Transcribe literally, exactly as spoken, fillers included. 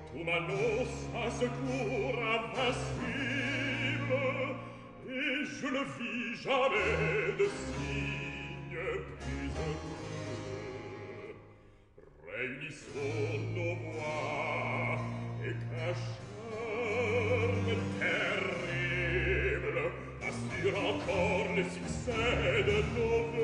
Tu m'annonces un secours invincible, et je ne vis jamais de signe plus heureux. Réunissons nos voix, et qu'un charme terrible assure encore le succès de nos vœux.